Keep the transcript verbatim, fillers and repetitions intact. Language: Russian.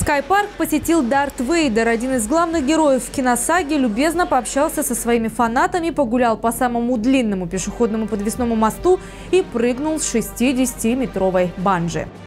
Скайпарк посетил Дарт Вейдер. Один из главных героев киносаги любезно пообщался со своими фанатами, погулял по самому длинному пешеходному подвесному мосту и прыгнул с шестидесятиметровой банджи.